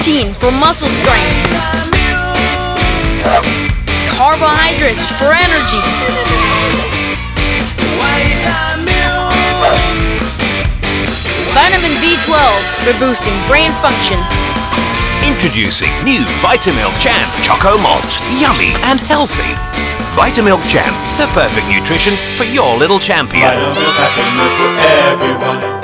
Protein for muscle strength. Carbohydrates for energy. Vitamin B12 for boosting brain function. Introducing new Vitamilk Jam Choco Malt. Yummy and healthy. Vitamilk Jam, the perfect nutrition for your little champion. Vitamilk, happy milk for everyone.